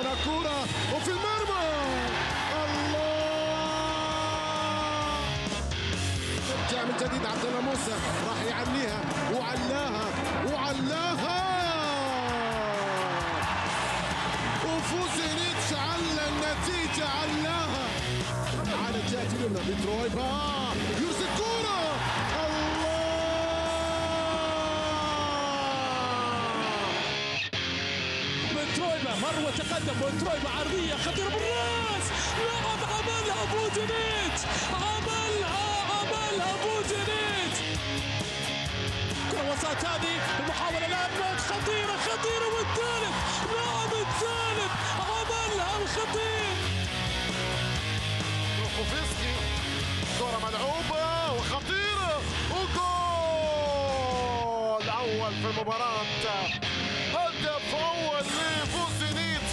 هنا كرة وفي المرمى. الله، رجع من جديد عبد الله موسى، راح يعليها وعلاها وفوزينيتش على النتيجة، علاها على الجهة اليمنى. بترويبا يرسل كرة. الله، بترويبا مر وتقدم، بترويبا عرضية خطيرة بالراس، لعب عملها فوزينيتش، عملها فوزينيتش. كرة وسط هذه المحاولة الآن خطيرة والثالث، لاعب الثالث عملها الخطير. كوفيسكي، كرة ملعوبة وخطيرة وجول أول في المباراة، هدف أول لفوزينيتش.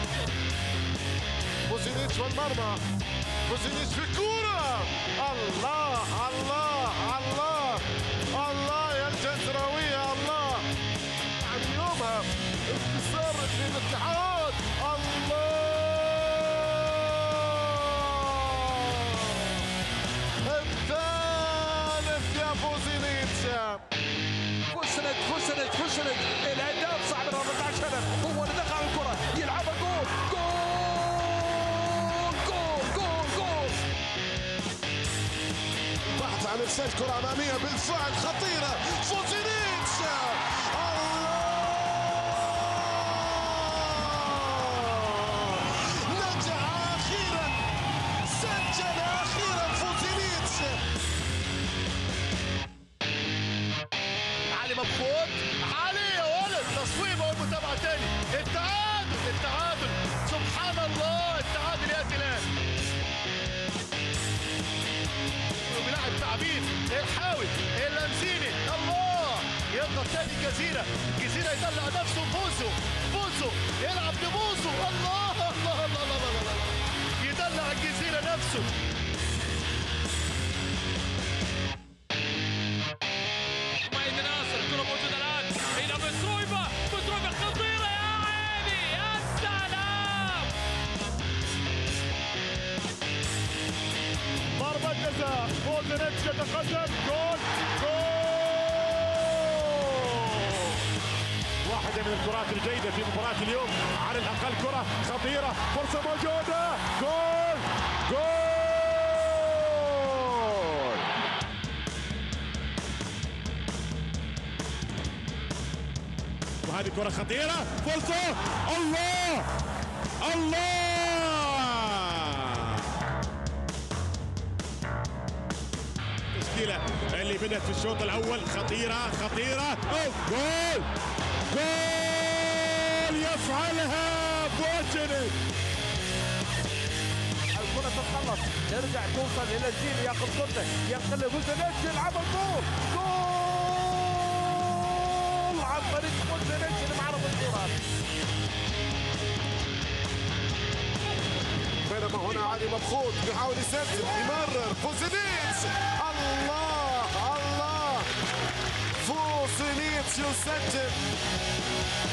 فوزينيتش والمرمى، فوزينيتش في كورة. الله الله الله الله يا الجزراوية، الله عن يومها انتصار للاتحاد. الله، الثالث يا فوزينيتش. فشلت الهداف صاحب ال 14 هدف، هو اللي دخل الكرة يلعبها جول. بحث عن ارسال كرة امامية بالفعل خطيرة. فوزينيتش، الله، نجح اخيرا، سجل اخيرا فوزينيتش. علي مبخوت، علي يا ولد، تصويبه والمتابعة تاني. التعادل سبحان الله، التعادل ياتي الان. بيلعب تعبين الحاوي اللمسيني، الله، يضغط تاني الجزيرة يطلع نفسه. بوزو يلعب لبوزو، الله يدلع الجزيرة نفسه. الكرة موجودة الآن إلى بترويبا خطيرة، يا عيني يا سلام. ضربة جزاء، فوزينيتش يتقدم. جول. واحدة من الكرات الجيدة في مباراة اليوم، على الأقل كرة خطيرة، فرصة موجودة. جول. وهذه كرة خطيرة، فرصة. الله التشكيلة اللي بدأت في الشوط الأول خطيرة. جول يفعلها فوزينيتش. الكرة تتخلص، ترجع توصل إلى الزين، ياخذ كرته، ينقل فوزينيتش، يلعب الجول. عن طريق فوزينيتش اللي معرض الكرة. بينما هنا علي مبخوت بيحاول يسدد، يمرر فوزينيتش. الله، فوزينيتش يسجل.